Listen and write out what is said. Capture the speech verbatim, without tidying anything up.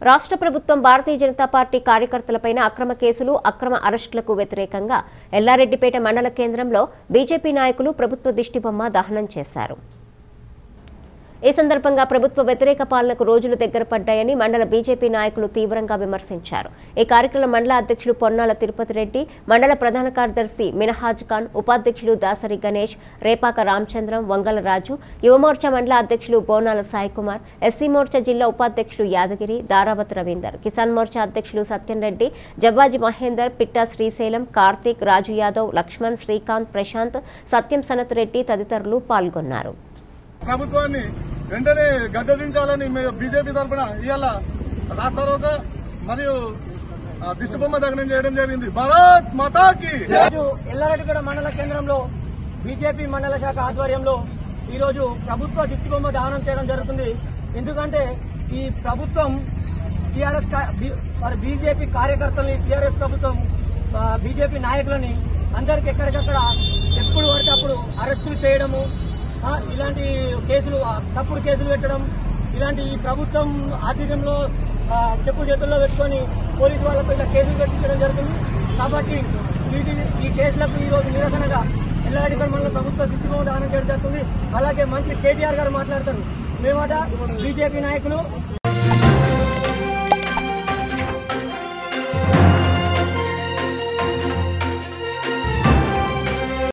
రాష్ట్ర ప్రభుత్వం భారతీయ జనతా పార్టీ కార్యకర్తలపైన అక్రమ కేసులు, అక్రమ అరెస్టులకు వ్యతిరేకంగా ఎల్లారెడ్డిపేట మండల కేంద్రంలో బీజేపీ నాయకులు ప్రభుత్వ దిష్టిబొమ్మ దహనం చేశారు. ఈ సందర్భంగా ప్రభుత్వ వ్యతిరేక పాలనకు రోజులు దగ్గర పడ్డాయని మండల బీజేపీ నాయకులు తీవ్రంగా విమర్శించారు. ఈ కార్యక్రమంలో మండల అధ్యక్షులు పొన్నాల తిరుపతి రెడ్డి, మండల ప్రధాన కార్యదర్శి మినహాజ్ ఖాన్, ఉపాధ్యక్షులు దాసరి గణేష్, రేపాక రామచంద్రం, వంగల రాజు, యువమోర్చా మండల అధ్యక్షులు బోనాల సాయికుమార్, ఎస్సీ మోర్చా జిల్లా ఉపాధ్యక్షులు యాదగిరి, దారావత్ రవీందర్, కిసాన్ మోర్చా అధ్యక్షులు సత్యం రెడ్డి, జవ్వాజీ మహేందర్, పిట్టా శ్రీశైలం, కార్తీక్, రాజు యాదవ్, లక్ష్మణ్, శ్రీకాంత్, ప్రశాంత్, సత్యం సనత్ రెడ్డి తదితరులు పాల్గొన్నారు. ప్రభుత్వాన్ని వెంటనే గద్దెదించాలని బీజేపీ తరఫున ఇవాళ రాస్తారోక మరియు దిష్టిబొమ్మ దగ్నం చేయడం జరిగింది. భారత్ మాతాకి ఎల్లారెడ్డిపేట మండల కేంద్రంలో బీజేపీ మండల శాఖ ఆధ్వర్యంలో ఈరోజు ప్రభుత్వ దిష్టిబొమ్మ దహనం చేయడం జరుగుతుంది. ఎందుకంటే ఈ ప్రభుత్వం టీఆర్ఎస్ బీజేపీ కార్యకర్తల్ని, టీఆర్ఎస్ ప్రభుత్వం బీజేపీ నాయకులని అందరికి ఎక్కడికక్కడ ఎప్పుడు పడితే అప్పుడు అరెస్టులు చేయడము, ఇలాంటి కేసులు, తప్పుడు కేసులు పెట్టడం, ఇలాంటి ఈ ప్రభుత్వం ఆధ్వర్యంలో చెప్పు చేతుల్లో పెట్టుకుని పోలీసు వాళ్లపై ఇలా కేసులు పెట్టించడం జరుగుతుంది. కాబట్టి వీటి ఈ కేసులకు ఈ రోజు నిరసనగా ఎల్లారెడ్డిపేట మండలం ప్రభుత్వ దిష్టిబొమ్మ దహనం చేయడం జరుగుతుంది. అలాగే మంత్రి కేటీఆర్ గారు మాట్లాడతారు. మేమట బీజేపీ నాయకులు